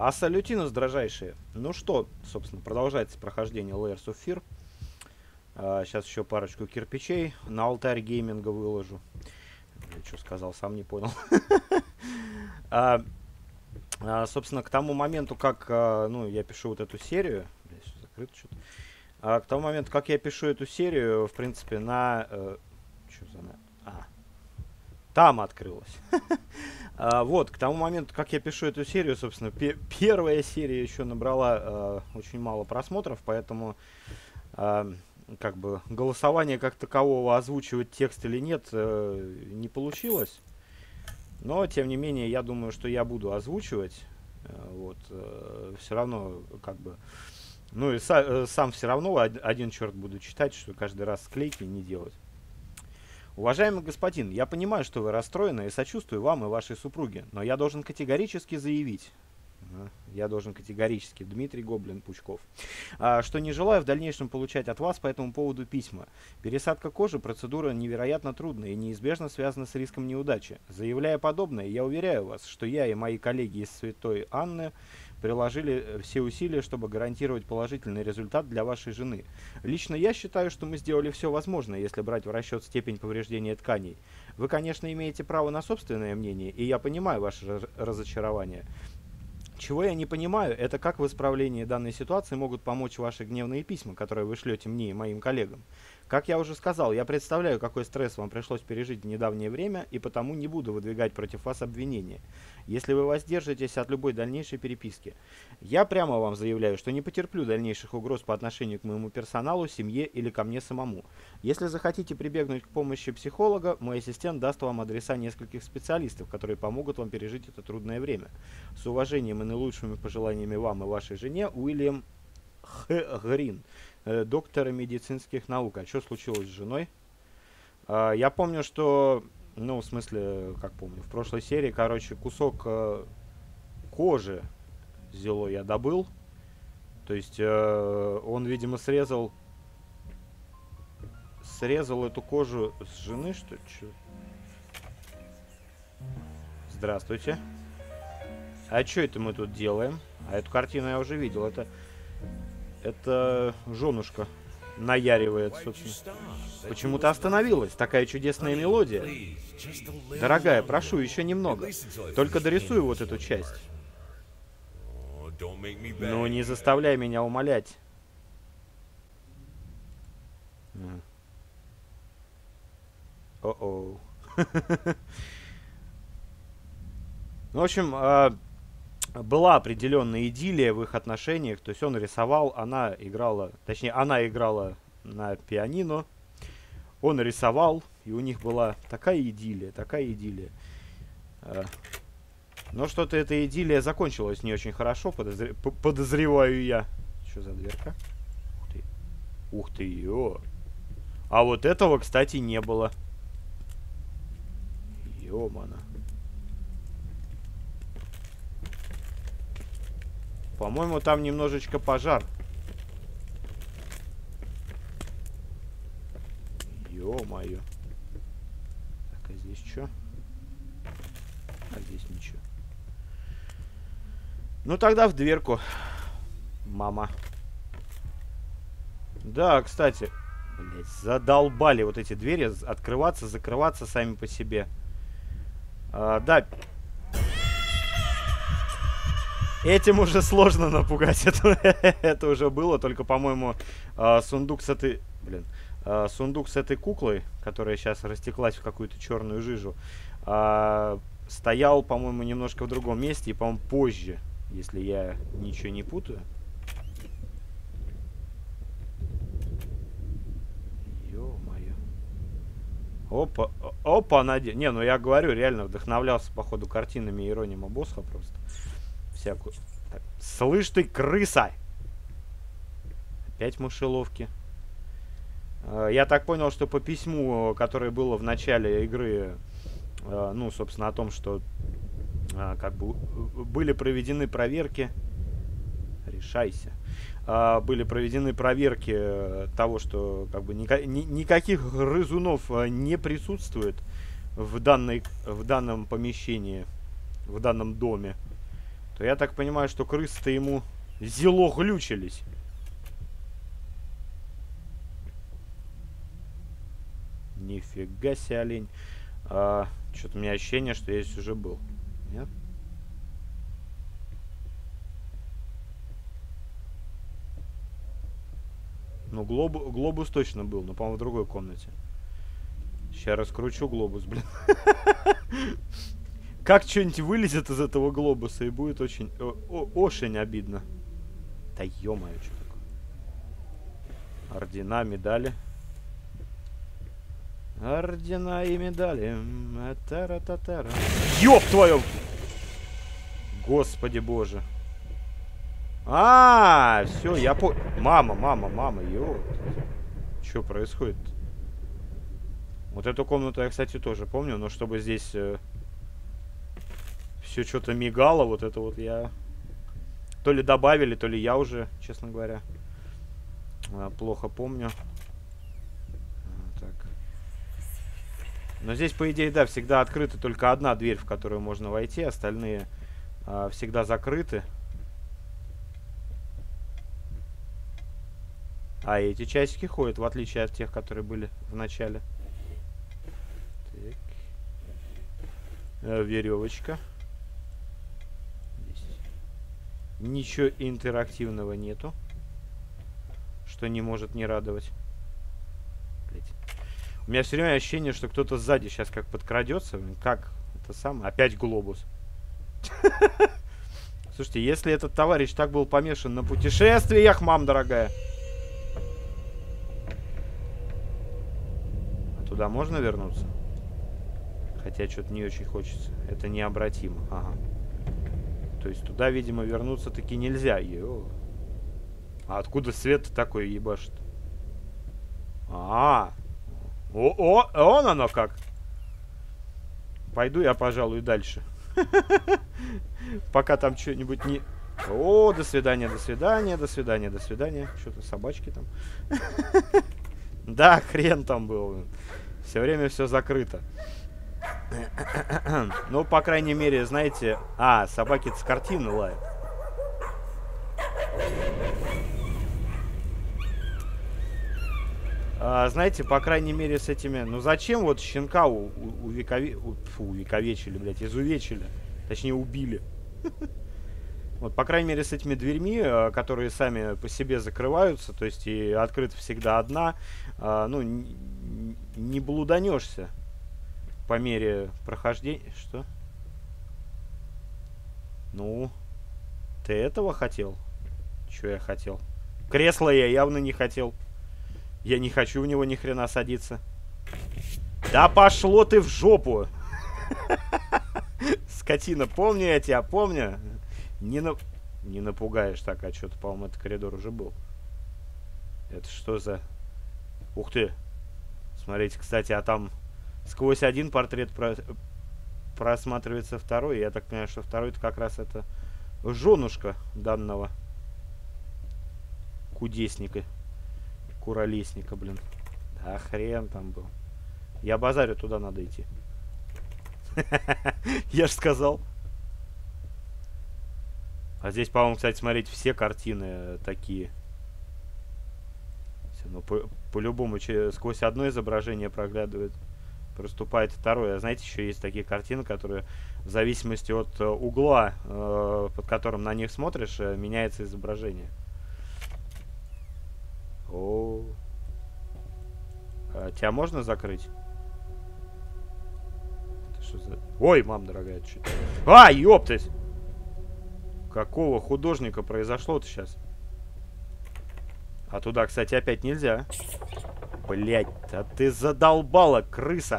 А салютинус, дрожайшие. Ну что, собственно, продолжается прохождение Layers of Fear. Сейчас еще парочку кирпичей на алтарь гейминга выложу. Я что сказал, сам не понял. Собственно, к тому моменту, как ну, я пишу вот эту серию... Блядь, все закрыто что-то. К тому моменту, как я пишу эту серию, в принципе, на... что за... Там открылось. Вот, к тому моменту, как я пишу эту серию, собственно, первая серия еще набрала очень мало просмотров, поэтому как бы голосование как такового, озвучивать текст или нет, не получилось. Но, тем не менее, я думаю, что я буду озвучивать. Вот, все равно, как бы... Ну и сам все равно один черт буду читать, что каждый раз склейки не делать. Уважаемый господин, я понимаю, что вы расстроены и сочувствую вам и вашей супруге, но я должен категорически заявить, Дмитрий Гоблин Пучков, что не желаю в дальнейшем получать от вас по этому поводу письма. Пересадка кожи – процедура невероятно трудная и неизбежно связана с риском неудачи. Заявляя подобное, я уверяю вас, что я и мои коллеги из Святой Анны приложили все усилия, чтобы гарантировать положительный результат для вашей жены. Лично я считаю, что мы сделали все возможное, если брать в расчет степень повреждения тканей. Вы, конечно, имеете право на собственное мнение, и я понимаю ваше разочарование. Чего я не понимаю, это как в исправлении данной ситуации могут помочь ваши гневные письма, которые вы шлете мне и моим коллегам. Как я уже сказал, я представляю, какой стресс вам пришлось пережить в недавнее время, и потому не буду выдвигать против вас обвинения, если вы воздержитесь от любой дальнейшей переписки. Я прямо вам заявляю, что не потерплю дальнейших угроз по отношению к моему персоналу, семье или ко мне самому. Если захотите прибегнуть к помощи психолога, мой ассистент даст вам адреса нескольких специалистов, которые помогут вам пережить это трудное время. С уважением и наилучшими пожеланиями вам и вашей жене, Уильям Х. Грин, доктора медицинских наук. А что случилось с женой? Я помню, что... Ну, в смысле, как помню, в прошлой серии, короче, кусок кожи зело я добыл. То есть он, видимо, срезал эту кожу с жены, что ли? Здравствуйте. А что это мы тут делаем? А эту картину я уже видел. Это женушка наяривает, собственно. Почему-то остановилась. Такая чудесная мелодия. Дорогая, прошу, еще немного. Только дорисуй вот эту часть. Ну, не заставляй меня умолять. О-оу. В общем, была определенная идиллия в их отношениях. То есть он рисовал, она играла... Точнее, она играла на пианино. Он рисовал, и у них была такая идиллия, такая идиллия. Но что-то эта идиллия закончилась не очень хорошо, подозреваю я. Что за дверка? Ух ты. Ух ты, ё. А вот этого, кстати, не было. Ё-мано. По-моему, там немножечко пожар. Ё-моё. Так, а здесь что? А здесь ничего. Ну, тогда в дверку. Мама. Да, кстати. Блять, задолбали вот эти двери открываться, закрываться сами по себе. Да. Этим уже сложно напугать. Это уже было. Только, по-моему, сундук с этой... Блин. Сундук с этой куклой, которая сейчас растеклась в какую-то черную жижу, стоял, по-моему, немножко в другом месте. И, по-моему, позже, если я ничего не путаю. Ё-моё. Опа, опа, не, ну я говорю, реально вдохновлялся, походу, картинами Иеронима Босха просто. Всякую. Так, слышь ты, крыса! Опять мышеловки. Я так понял, что по письму, которое было в начале игры, ну, собственно, о том, что как бы были проведены проверки. Решайся. Были проведены проверки того, что как бы никаких грызунов не присутствует в данном помещении, в данном доме. то я так понимаю, что крысы-то ему зело глючились. Нифига себе, олень. Что-то у меня ощущение, что я здесь уже был. Нет? Ну, глобус точно был, но, по-моему, в другой комнате. Сейчас раскручу глобус, блин. Как что-нибудь вылезет из этого глобуса, и будет очень... очень обидно. Да ё-моё, что такое? Ордена, медали. Ордена и медали. Тара-та-тара. Ёб твою! Господи боже. Все, я понял. Мама, ё. Что происходит? Вот эту комнату я, кстати, тоже помню, но чтобы здесь все что-то мигало, вот это вот я... То ли добавили, то ли я уже, честно говоря, плохо помню. Так. Но здесь, по идее, да, всегда открыта только одна дверь, в которую можно войти, остальные всегда закрыты. А эти часики ходят, в отличие от тех, которые были в начале. Так. Веревочка. Здесь ничего интерактивного нету, что не может не радовать. Блять. У меня все время ощущение, что кто-то сзади сейчас как подкрадется. Как это самое? Опять глобус. Слушайте, если этот товарищ так был помешан на путешествиях, мам дорогая. Туда можно вернуться? Хотя что-то не очень хочется. Это необратимо. Ага. То есть туда, видимо, вернуться таки нельзя. Йо. А откуда свет такой ебашит? Он оно как. Пойду я, пожалуй, дальше. Пока там что-нибудь не... О, до свидания, до свидания, до свидания, до свидания. Что-то собачки там. Да, хрен там был. Все время все закрыто. Ну, по крайней мере, знаете... собаки-то с картины лают. Знаете, по крайней мере, с этими... Ну, зачем вот щенка увековечили, блядь, изувечили? Точнее, убили. Вот, по крайней мере, с этими дверьми, которые сами по себе закрываются, то есть и открыта всегда одна, ну, не блуданешься по мере прохождения. Что? Ну, ты этого хотел? Что я хотел? Кресло я явно не хотел. Я не хочу в него ни хрена садиться. Да пошло ты в жопу! Скотина, помню я тебя, помню. Не напугаешь так, а что-то, по-моему, этот коридор уже был. Это что за... Ух ты! Смотрите, кстати, а там сквозь один портрет просматривается второй. Я так понимаю, что второй-то как раз это женушка данного кудесника. Куролесника, блин. Да хрен там был. Я базарю, туда надо идти. Я ж сказал. А здесь, по-моему, кстати, смотрите, все картины такие. Ну, по-любому, сквозь одно изображение проглядывает, проступает второе. А знаете, еще есть такие картины, которые в зависимости от угла, под которым на них смотришь, меняется изображение. О, тебя можно закрыть? Это что за... Ой, мам дорогая, что... ёптать! Какого художника произошло-то сейчас? А туда, кстати, опять нельзя. Блять, да ты задолбала, крыса!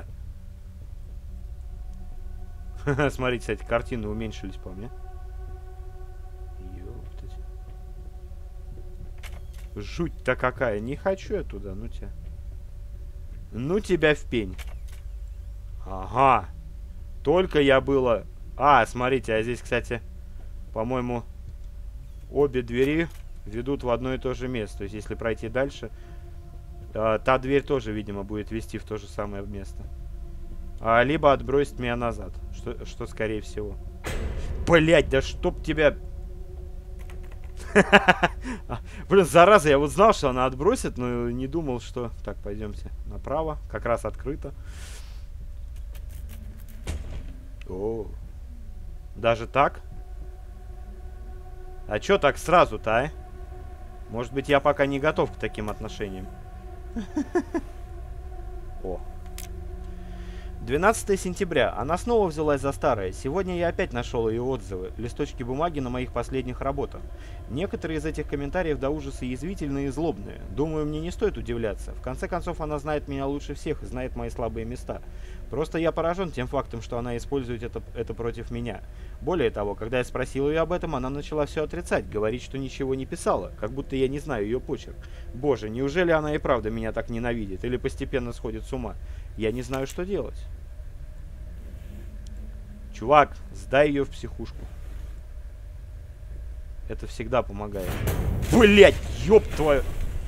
Смотрите, кстати, картины уменьшились, по мне. Ёптать. Жуть-то какая. Не хочу я туда, ну тебя. Ну тебя в пень. Ага. Только я было... смотрите, а здесь, кстати, по-моему, обе двери ведут в одно и то же место. То есть, если пройти дальше, та дверь тоже, видимо, будет вести в то же самое место. Либо отбросит меня назад, что скорее всего. Блять, да чтоб тебя... Блин, зараза, я вот знал, что она отбросит, но не думал, что... Так, пойдемте направо. Как раз открыто. О, даже так? А чё так сразу-то, а? Может быть, я пока не готов к таким отношениям. О. 12 сентября. Она снова взялась за старое. Сегодня я опять нашел ее отзывы, листочки бумаги на моих последних работах. Некоторые из этих комментариев до ужаса язвительные и злобные. Думаю, мне не стоит удивляться. В конце концов, она знает меня лучше всех и знает мои слабые места. Просто я поражен тем фактом, что она использует это против меня. Более того, когда я спросил ее об этом, она начала все отрицать, говорить, что ничего не писала, как будто я не знаю ее почерк. Боже, неужели она и правда меня так ненавидит или постепенно сходит с ума? Я не знаю, что делать. Чувак, сдай ее в психушку. Это всегда помогает. Блять, ёб твою.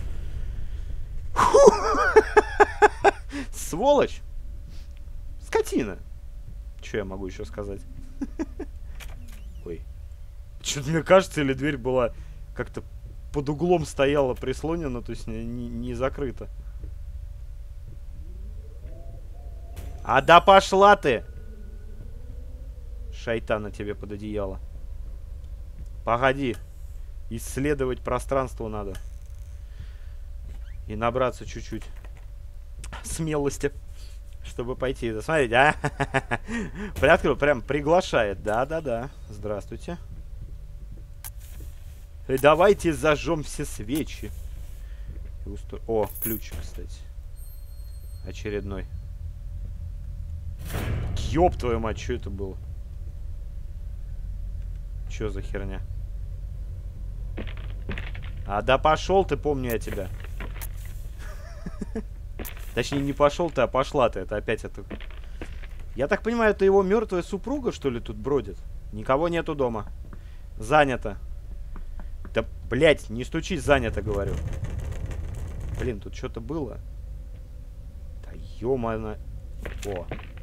Сволочь. Скотина. Что я могу еще сказать? Ой. Что-то мне кажется, или дверь была как-то под углом стояла прислонена, то есть не закрыта. А да пошла ты! Шайтана тебе под одеяло. Погоди. Исследовать пространство надо. И набраться чуть-чуть смелости, чтобы пойти. Смотрите, а? Приоткрыл, прям приглашает. Да-да-да. Здравствуйте. И давайте зажжем все свечи. О, ключ, кстати. Очередной. Ёб твою мать, что это было? Чё за херня? А да пошел ты, помню я тебя. Точнее, не пошел ты, а пошла ты. Это опять это. Я так понимаю, это его мертвая супруга, что ли, тут бродит? Никого нету дома. Занято. Да, блять, не стучись, занято, говорю. Блин, тут что-то было. Да ё-моё. О.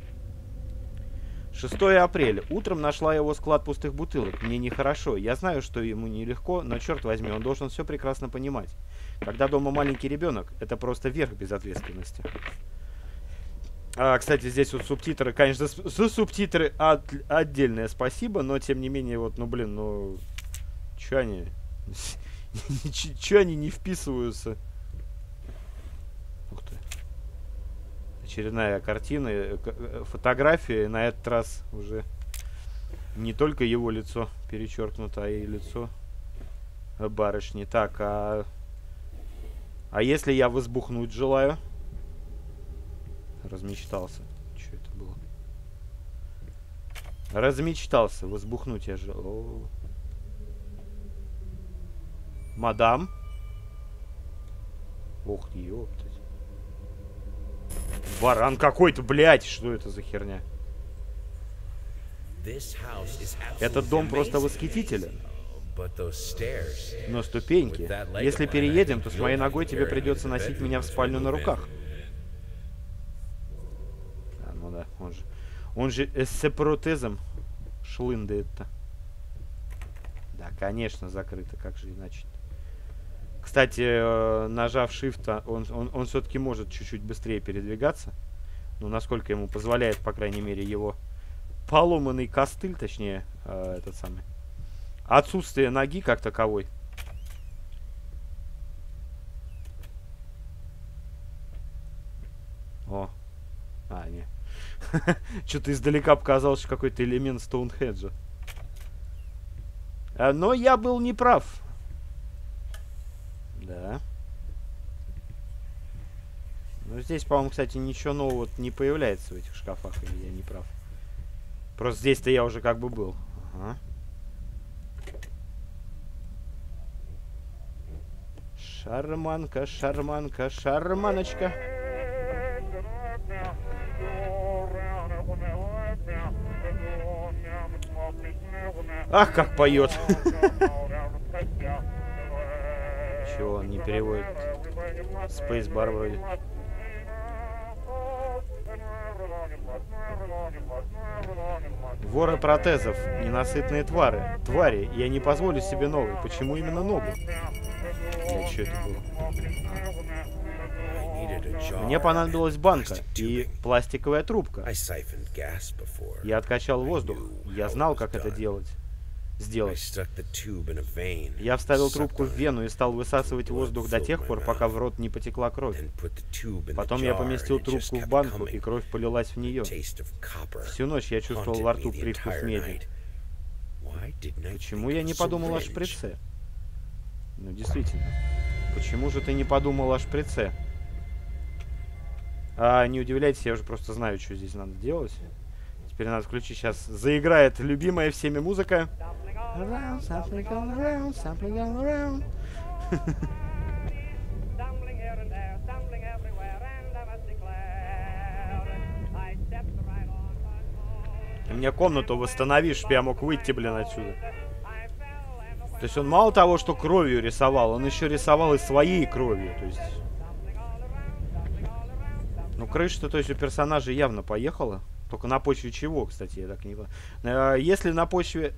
6 апреля. Утром нашла его склад пустых бутылок. Мне нехорошо. Я знаю, что ему нелегко, но черт возьми, он должен все прекрасно понимать. Когда дома маленький ребенок, это просто верх безответственности. Кстати, здесь вот субтитры, конечно, за субтитры отдельное спасибо, но тем не менее, вот, ну блин, ну... Чё они... Чё они не вписываются? Ух ты. Очередная картина, фотография, на этот раз уже не только его лицо перечеркнуто, а и лицо барышни. Так, а если я возбухнуть желаю? Размечтался. Что это было? Размечтался, возбухнуть я желаю. Мадам? Ох, ёптать. Баран какой-то, блядь, что это за херня? Этот дом просто восхитителен. Но ступеньки. Если переедем, то с моей ногой тебе придется носить меня в спальню на руках. А, ну да, он же сепаратизм шлындает-то. Да, конечно, закрыто, как же иначе. Кстати, нажав Shift, он все-таки может чуть-чуть быстрее передвигаться. Ну, насколько ему позволяет, по крайней мере, его поломанный костыль, точнее, этот самый. Отсутствие ноги как таковой. О. А, не. Что-то издалека показалось, что какой-то элемент Стоунхеджа. Но я был неправ. Да. Ну, здесь, по-моему, кстати, ничего нового не появляется в этих шкафах, или я не прав. Просто здесь-то я уже как бы был. Ага. Шарманка, шарманка, шарманочка. Ах, как поет. Чего он не переводит? Spacebar вроде. Воры протезов, ненасытные твари, я не позволю себе новый. Почему именно ногу? Блядь, что это было? Мне понадобилась банка и пластиковая трубка. Я откачал воздух. Я знал, как это сделать. Я вставил трубку в вену и стал высасывать воздух до тех пор, пока в рот не потекла кровь. Потом я поместил трубку в банку, и кровь полилась в нее. Всю ночь я чувствовал во рту привкус меди. Почему я не подумал о шприце? Ну, действительно. Почему же ты не подумал о шприце? Не удивляйтесь, я уже просто знаю, что здесь надо делать. Теперь надо включить. Сейчас заиграет любимая всеми музыка. Ты мне комнату восстановишь, чтобы я мог выйти, блин, отсюда. То есть он мало того, что кровью рисовал, он еще рисовал и своей кровью. То есть... Ну, крыша-то, то есть у персонажа явно поехала. Только на почве чего, кстати, я так не понимаю. Если на почве...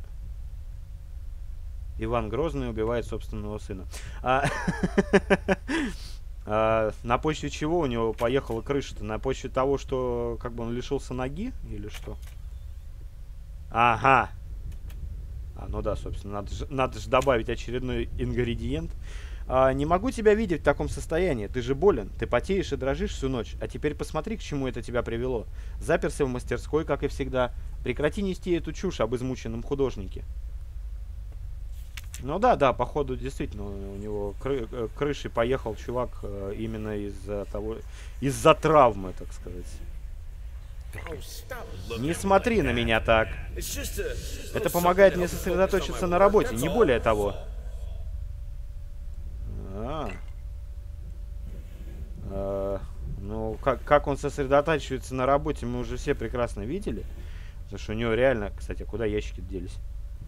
Иван Грозный убивает собственного сына. На почве чего у него поехала крыша-то? На почве того, что как бы он лишился ноги? Или что? Ага. Ну да, собственно, надо же добавить очередной ингредиент. Не могу тебя видеть в таком состоянии. Ты же болен. Ты потеешь и дрожишь всю ночь. А теперь посмотри, к чему это тебя привело. Заперся в мастерской, как и всегда. Прекрати нести эту чушь об измученном художнике. Ну да, походу, действительно, у него крышей поехал чувак именно из-за травмы, так сказать. Не смотри на меня так. Это помогает мне сосредоточиться на работе, не более того. Ну, как он сосредотачивается на работе, мы уже все прекрасно видели. Потому что у него реально... Кстати, куда ящики делись?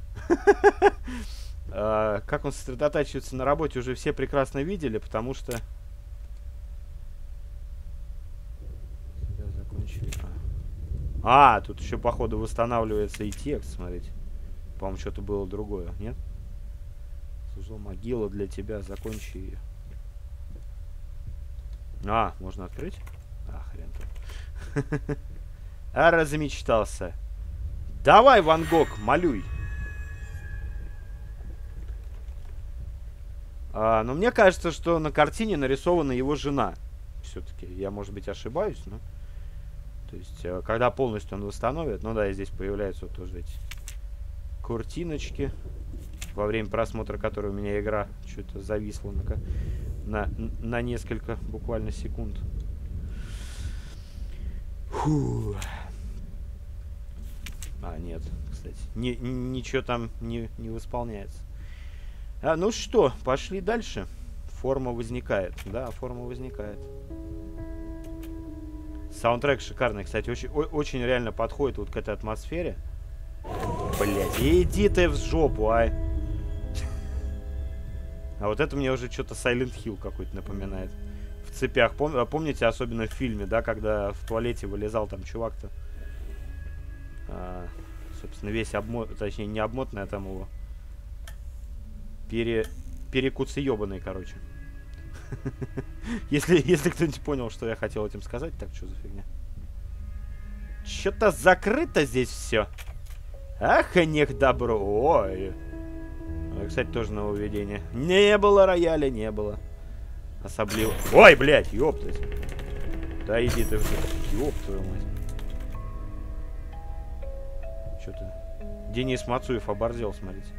Как он сосредотачивается на работе, уже все прекрасно видели, потому что... Закончили. Тут еще, походу, восстанавливается и текст, смотрите. По-моему, что-то было другое, нет? Служила могила для тебя, закончи ее. Можно открыть? Хрен там. Размечтался. Давай, Ван Гог, малюй. Но мне кажется, что на картине нарисована его жена. Все-таки, я, может быть, ошибаюсь, но... То есть, когда полностью он восстановит... Ну да, здесь появляются вот тоже эти картиночки. Во время просмотра которой у меня игра что-то зависла на несколько буквально секунд. Фу. Нет, кстати. Ничего там не восполняется. Ну что, пошли дальше. Форма возникает. Да, форма возникает. Саундтрек шикарный, кстати. Очень реально подходит вот к этой атмосфере. Блять, иди ты в жопу, А вот это мне уже что-то Silent Hill какой-то напоминает. В цепях. Помните, особенно в фильме, да, когда в туалете вылезал там чувак-то. Собственно, весь точнее, не обмотанный, а там его... Перекуцеёбанный, короче. Если кто-нибудь понял, что я хотел этим сказать, так что за фигня? Что-то закрыто здесь все. Ах, нех добро. Ой. Кстати, тоже нововведение. Не было рояля, не было. Особливо. Ой, блядь, ёптать. Да иди ты. Ёб твою мать. Что-то Денис Мацуев оборзел, смотрите.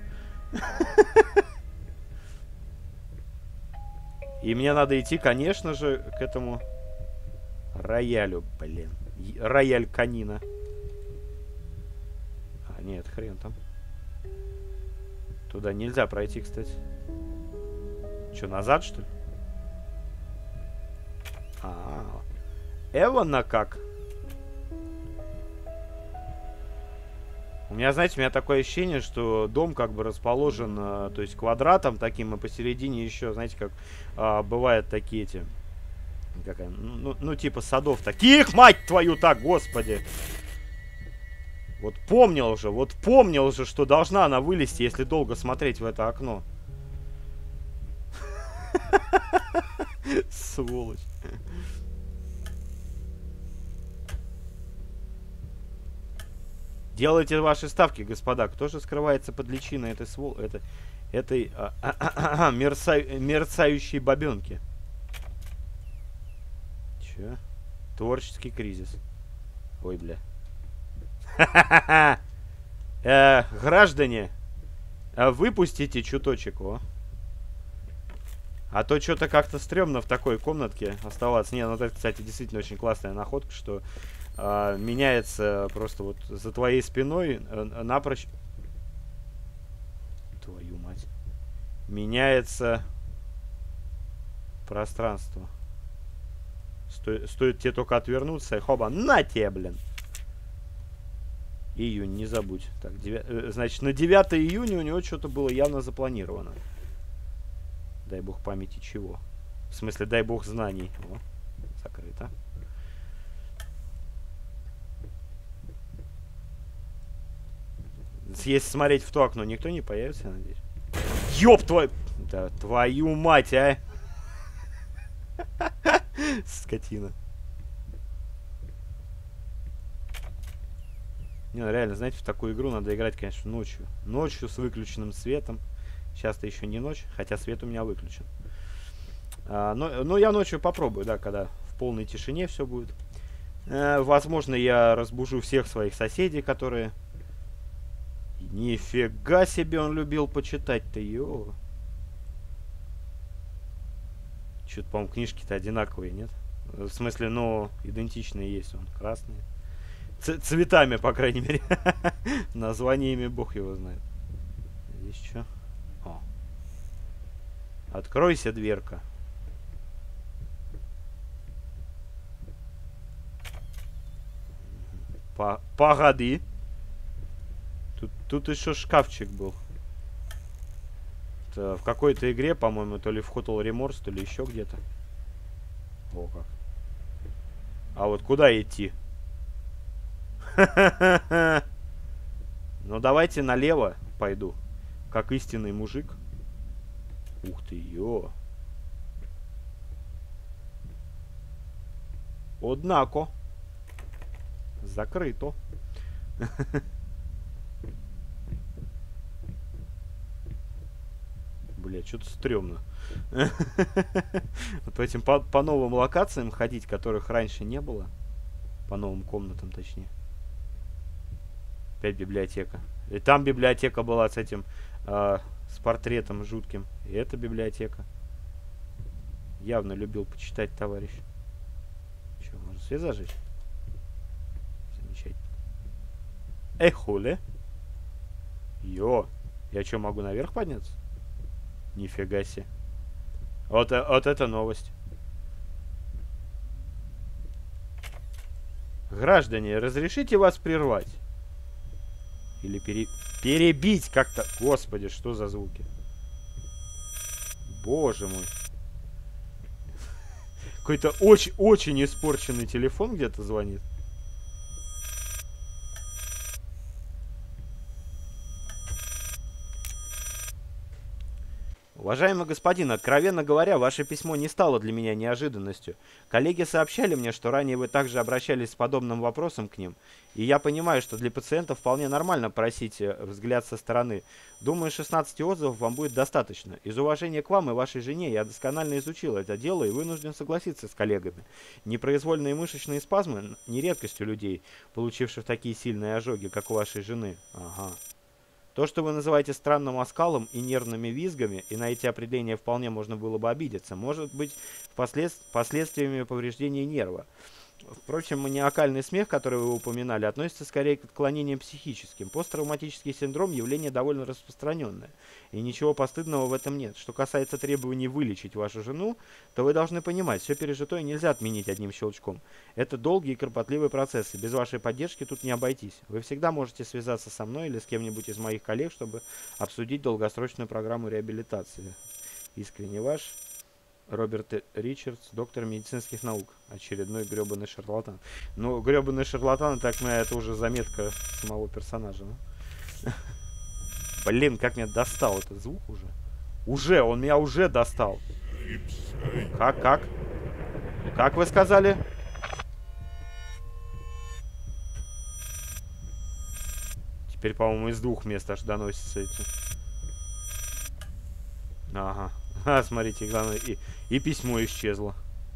И мне надо идти, конечно же, к этому роялю, блин. Рояль канина. Нет, хрен там. Туда нельзя пройти, кстати. Что, назад, что ли? Эвана как? У меня, знаете, у меня такое ощущение, что дом как бы расположен, то есть квадратом таким, и посередине еще, знаете, как бывают такие эти Какая? Ну, типа садов таких, мать твою, так, господи. Вот помнил же, что должна она вылезти, если долго смотреть в это окно. Сволочь. Делайте ваши ставки, господа. Кто же скрывается под личиной этой мерцающей бабенки? Че? Творческий кризис. Ой, бля. Граждане, выпустите чуточек, о. А то что-то как-то стрёмно в такой комнатке оставаться. Не, ну это, кстати, действительно очень классная находка, что меняется просто вот за твоей спиной напрочь... Твою мать. Меняется пространство. Стоит тебе только отвернуться, и хоба, на тебе, блин. Июнь, не забудь. Так, значит, на 9 июня у него что-то было явно запланировано. Дай бог памяти чего. В смысле, дай бог знаний. О, закрыто. Если смотреть в то окно, никто не появится, я надеюсь. Ёб твою... Да, твою мать, а! Скотина. Не, ну реально, знаете, в такую игру надо играть, конечно, ночью. Ночью с выключенным светом. Сейчас-то еще не ночь, хотя свет у меня выключен. Но я ночью попробую, да, когда в полной тишине все будет. Возможно, я разбужу всех своих соседей, которые... Нифига себе он любил почитать-то, ё. Что-то, по-моему, книжки-то одинаковые, нет? В смысле, ну, идентичные есть. Он красный. Цветами, по крайней мере. Названиями бог его знает. Здесь что? О. Откройся, дверка. Погоди. Тут еще шкафчик был. Это в какой-то игре, по-моему, то ли в Hotel Remorse, то ли еще где-то. О, как. А вот куда идти? Ну, давайте налево пойду. Как истинный мужик. Ух ты, ё. Однако. Закрыто. Бля, что-то стрёмно. Вот по этим по новым локациям ходить, которых раньше не было. По новым комнатам, точнее. Опять библиотека. И там библиотека была с этим, с портретом жутким. И эта библиотека. Явно любил почитать товарищ. Че, можно свет зажечь? Замечательно. Хули? Йо. Я что, могу наверх подняться? Нифига себе. Вот это новость. Граждане, разрешите вас прервать? Или перебить как-то. Господи, что за звуки? Боже мой. Какой-то очень испорченный телефон где-то звонит. Уважаемый господин, откровенно говоря, ваше письмо не стало для меня неожиданностью. Коллеги сообщали мне, что ранее вы также обращались с подобным вопросом к ним, и я понимаю, что для пациентов вполне нормально просить взгляд со стороны. Думаю, 16 отзывов вам будет достаточно. Из уважения к вам и вашей жене я досконально изучил это дело и вынужден согласиться с коллегами. Непроизвольные мышечные спазмы не редкость у людей, получивших такие сильные ожоги, как у вашей жены. Ага. То, что вы называете странным оскалом и нервными визгами, и на эти определения вполне можно было бы обидеться, может быть последствиями повреждения нерва. Впрочем, маниакальный смех, который вы упоминали, относится скорее к отклонениям психическим. Посттравматический синдром – явление довольно распространенное, и ничего постыдного в этом нет. Что касается требований вылечить вашу жену, то вы должны понимать, все пережитое нельзя отменить одним щелчком. Это долгий и кропотливый процесс, и без вашей поддержки тут не обойтись. Вы всегда можете связаться со мной или с кем-нибудь из моих коллег, чтобы обсудить долгосрочную программу реабилитации. Искренне ваш Роберт Ричардс, доктор медицинских наук. Очередной гребаный шарлатан. Ну, гребаный шарлатан, так это уже заметка самого персонажа. Блин, как меня достал этот звук уже. Он меня уже достал. Как? Как вы сказали? Теперь, по-моему, из двух мест аж доносятся эти. Ага. Смотрите, главное, и письмо исчезло.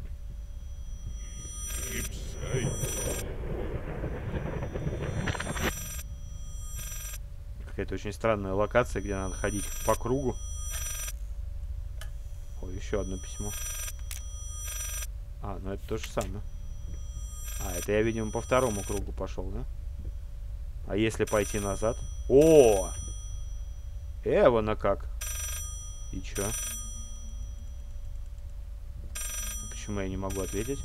Какая-то очень странная локация, где надо ходить по кругу. О, еще одно письмо. Ну это то же самое. Это я, видимо, по второму кругу пошел, да? А если пойти назад? О! Эвана как? И чё? Почему я не могу ответить?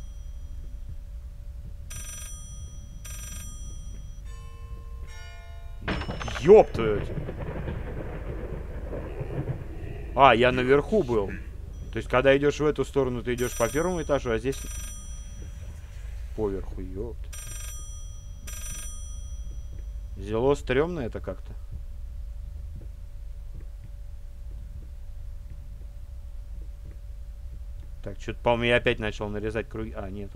Ёб твою! Я наверху был. То есть, когда идешь в эту сторону, ты идешь по первому этажу, а здесь поверху, ёпт. Зело стрёмно это как-то. Так, что-то, по-моему, я опять начал нарезать круги. Нет,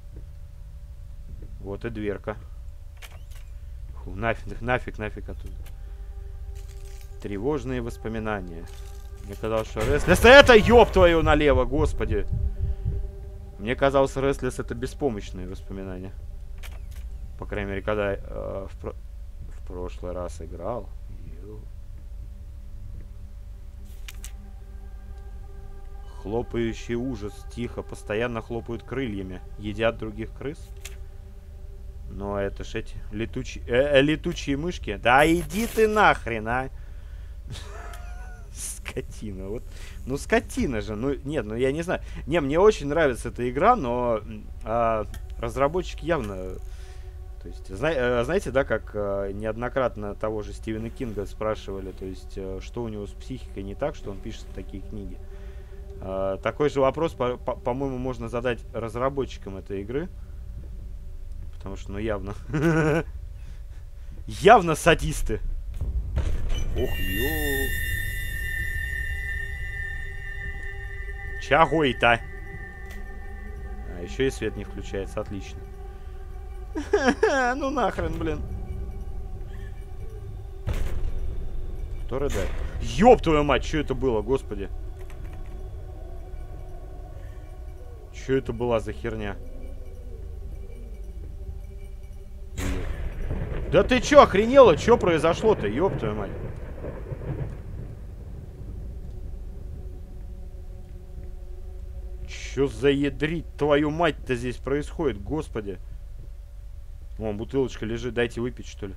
вот и дверка. Фу, нафиг оттуда. Тревожные воспоминания. Мне казалось, что Restless... Это, ёб твою, налево, господи! Мне казалось, Restless это беспомощные воспоминания. По крайней мере, когда в прошлый раз играл. Хлопающий ужас. Тихо. Постоянно хлопают крыльями. Едят других крыс. Но это ж эти летучие мышки. Да иди ты нахрен, а! Скотина. Вот. Ну, скотина же. Ну, нет, ну я не знаю. Не, мне очень нравится эта игра, но разработчики явно... То есть, знаете, да, как неоднократно того же Стивена Кинга спрашивали, то есть, что у него с психикой не так, что он пишет такие книги. Такой же вопрос, по-моему, можно задать разработчикам этой игры. Потому что, ну, явно... Явно садисты. Ох, ё... Чего это? Еще и свет не включается, отлично. Ну нахрен, блин. Кто рыдает? Ёб твою мать, что это было, господи? Что это была за херня? Да ты чё, охренела? Чё произошло-то, ёб твою мать? Чё за ядрить твою мать-то здесь происходит, господи? Вон, бутылочка лежит, дайте выпить, что ли.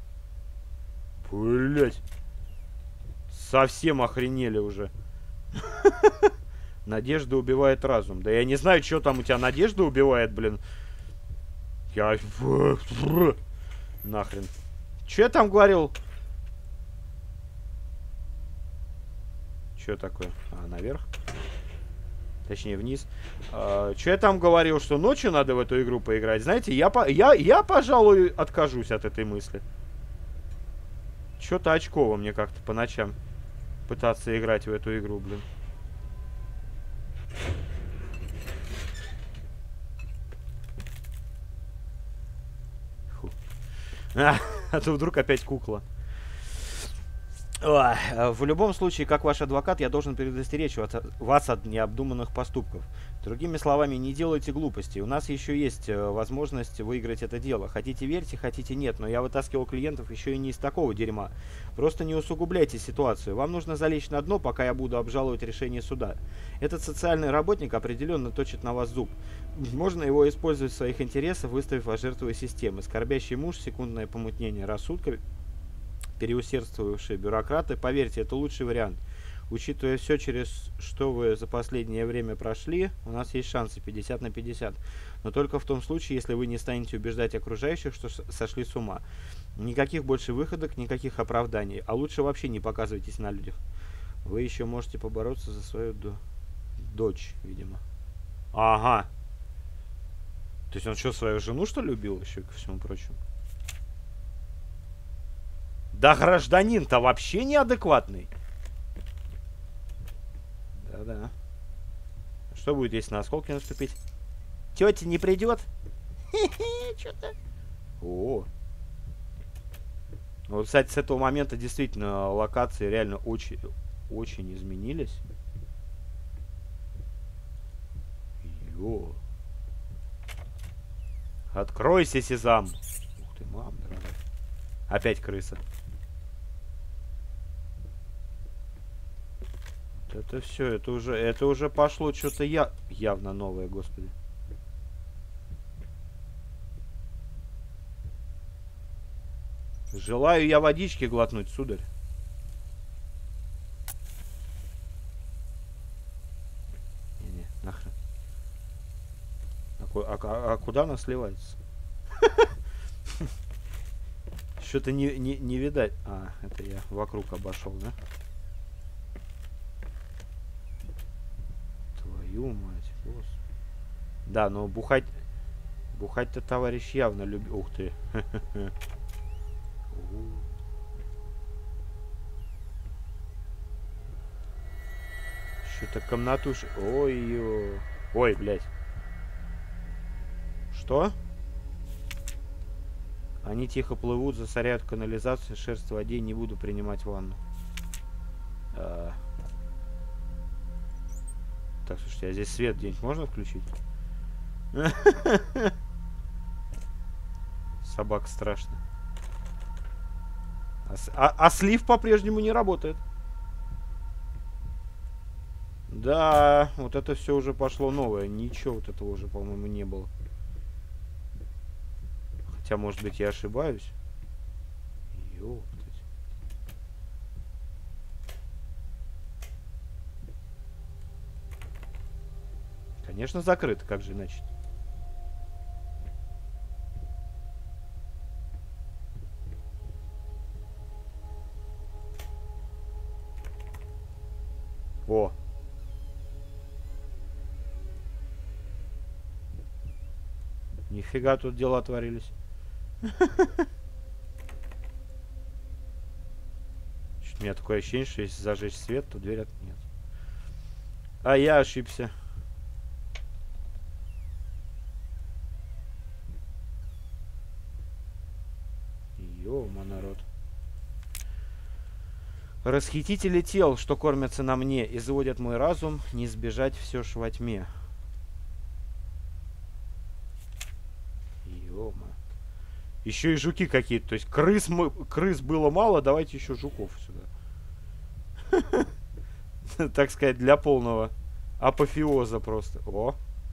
Блять. Совсем охренели уже. Надежда убивает разум. Да я не знаю, что там у тебя надежда убивает, блин. Я... Нахрен. Че я там говорил? Че такое? Наверх? Точнее, вниз. Че я там говорил, что ночью надо в эту игру поиграть? Знаете, я пожалуй, откажусь от этой мысли. Че-то очково мне как-то по ночам пытаться играть в эту игру, блин. Фу. А то вдруг опять кукла. В любом случае, как ваш адвокат, я должен предостеречь вас от необдуманных поступков. Другими словами, не делайте глупостей. У нас еще есть возможность выиграть это дело. Хотите верьте, хотите нет, но я вытаскивал клиентов еще и не из такого дерьма. Просто не усугубляйте ситуацию. Вам нужно залечь на дно, пока я буду обжаловать решение суда. Этот социальный работник определенно точит на вас зуб. Можно его использовать в своих интересах, выставив вас жертвой системы. Скорбящий муж, секундное помутнение рассудка, переусердствовавшие бюрократы. Поверьте, это лучший вариант. Учитывая все, через что вы за последнее время прошли, у нас есть шансы 50 на 50. Но только в том случае, если вы не станете убеждать окружающих, что сошли с ума. Никаких больше выходок, никаких оправданий. А лучше вообще не показывайтесь на людях. Вы еще можете побороться за свою Дочь, видимо. Ага. То есть он что, свою жену, что ли, убил еще, ко всему прочему? Да гражданин-то вообще неадекватный. Да-да. Что будет, если на осколки наступить? Тетя не придет? Что-то. О. Вот, кстати, с этого момента действительно локации реально очень изменились. Йо. Откройся, Сезам. Ух ты, мам, дорогая. Опять крыса. Вот это все, это уже пошло что-то явно новое, господи. Желаю я водички глотнуть, сударь. Не-не, нахрен. А куда она сливается? Что-то не видать. А, это я вокруг обошел, да? Твою мать, господи. Да, но бухать-то товарищ явно любит. Ух ты. Что-то комнатуш. Ой-ё. Ой, блядь. Что? Они тихо плывут, засоряют канализацию, шерсть в воде, не буду принимать ванну. Так, слушайте, а здесь свет где-нибудь можно включить? Собака страшно. А слив по-прежнему не работает. Да, вот это все уже пошло новое. Ничего вот этого уже, по-моему, не было. Хотя, может быть, я ошибаюсь. Ёптать. Конечно, закрыто, как же иначе? О! Нифига тут дела творились. У меня такое ощущение, что если зажечь свет, то дверь нет. А я ошибся. Ё-мо, народ. Расхитители тел, что кормятся на мне, изводят мой разум, не сбежать все ж во тьме. Ё-мо. Еще и жуки какие-то. То есть крыс было мало, давайте еще жуков сюда. Так сказать, для полного апофеоза просто. О.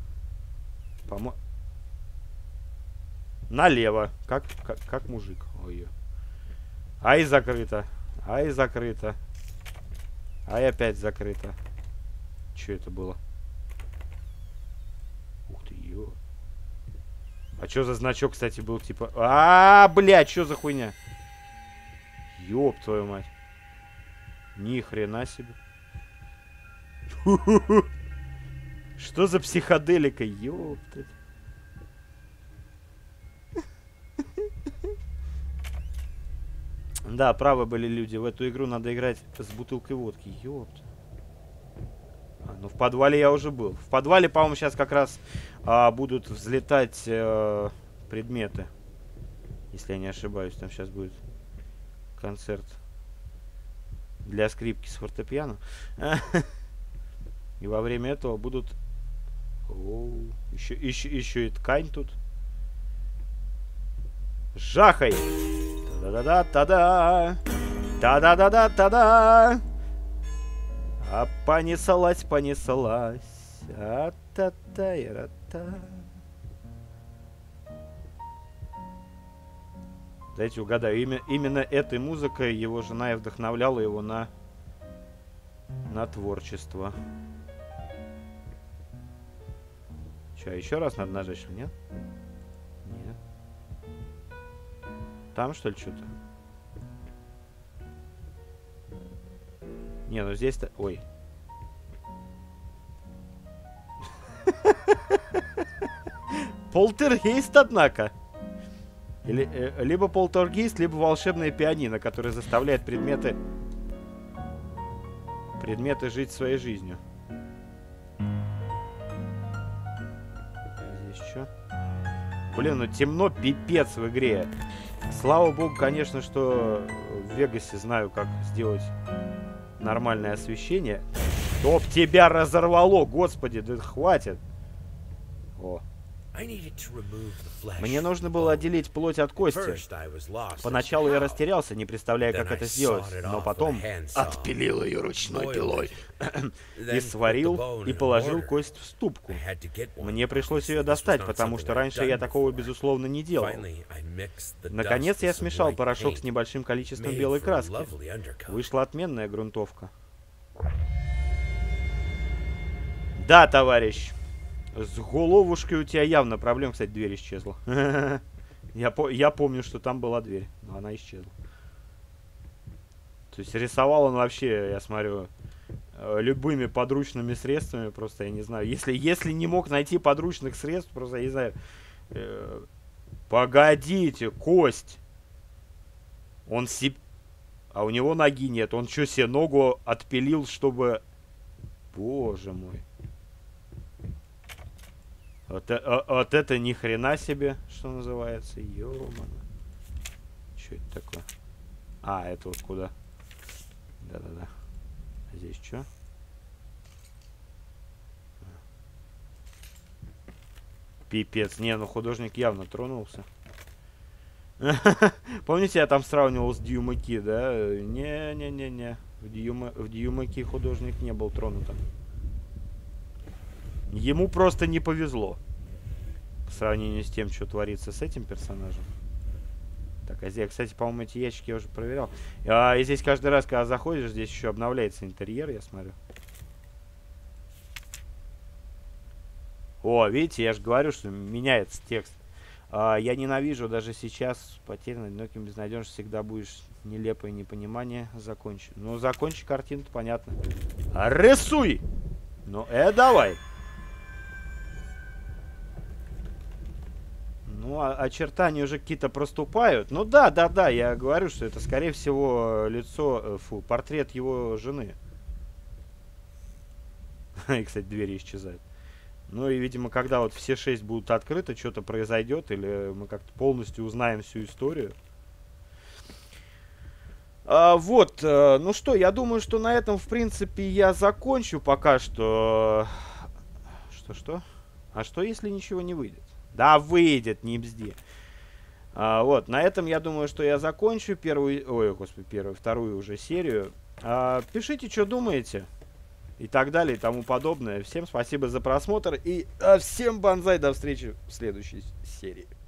Налево. Как мужик. Ой. Ай, закрыто. Ай, закрыто. Ай, опять закрыто. Что это было? Ух ты, ё. А что за значок, кстати, был типа... Блядь, что за хуйня? Ёб твою мать. Ни хрена себе. Что за психоделика, ёптать. Да, правы были люди. В эту игру надо играть с бутылкой водки. Ёпт. Ну в подвале я уже был. В подвале, по-моему, сейчас как раз будут взлетать предметы. Если я не ошибаюсь, там сейчас будет концерт для скрипки с фортепиано. И во время этого будут... Еще и ткань тут. Жахай! Та-да-да-да-та-да! Та-да-да-да-та-да! А понеслась, понеслась. А-та-та-ра-та. Дайте угадаю, именно этой музыкой его жена и вдохновляла его на творчество. Че, еще раз надо нажать, что нет? Нет. Там, что ли, что-то? Не, ну здесь-то... Ой. Полтергейст, однако. Либо полтергейст, либо волшебное пианино, которое заставляет предметы жить своей жизнью. Здесь что? Блин, ну темно пипец в игре. Слава богу, конечно, что в Вегасе знаю, как сделать нормальное освещение. Чтоб тебя разорвало, господи, да хватит. О. Мне нужно было отделить плоть от кости. Поначалу я растерялся, не представляя, как это сделать, но потом отпилил ее ручной пилой и сварил и положил кость в ступку. Мне пришлось ее достать, потому что раньше я такого, безусловно, не делал. Наконец я смешал порошок с небольшим количеством белой краски. Вышла отменная грунтовка. Да, товарищ. С головушкой у тебя явно проблем. Кстати, дверь исчезла. Я помню, что там была дверь, но она исчезла. То есть рисовал он вообще, я смотрю, любыми подручными средствами. Просто я не знаю. Если не мог найти подручных средств, просто я не знаю. Погодите, кость. Он себе... А у него ноги нет. Он что, себе ногу отпилил, чтобы... Боже мой. Вот это ни хрена себе, что называется. Ё-моё. Что это такое? А, это вот куда? Да-да-да. А здесь что? Пипец. Не, ну художник явно тронулся. Помните, я там сравнивал с Дьюмаки, да? Не-не-не-не. В Дьюмаки художник не был тронутым. Ему просто не повезло. По сравнению с тем, что творится с этим персонажем. Так, а здесь, кстати, по-моему, эти ящики я уже проверял. И здесь каждый раз, когда заходишь, здесь еще обновляется интерьер, я смотрю. О, видите, я же говорю, что меняется текст. Я ненавижу даже сейчас потерянным, одиноким, безнадежным, всегда будешь нелепое непонимание. Закончи. Ну, закончи картину-то, понятно. Рисуй! Ну, давай. Ну, очертания уже какие-то проступают. Ну, да, я говорю, что это, скорее всего, лицо, портрет его жены. И, кстати, двери исчезают. Ну, и, видимо, когда вот все 6 будут открыты, что-то произойдет, или мы как-то полностью узнаем всю историю. Вот, ну что, я думаю, что на этом, в принципе, я закончу пока что. Что? А что, если ничего не выйдет? Да, выйдет, не бзди. Вот, на этом, я думаю, что я закончу вторую уже серию. Пишите, что думаете. И так далее, и тому подобное. Всем спасибо за просмотр. И всем банзай, до встречи в следующей серии.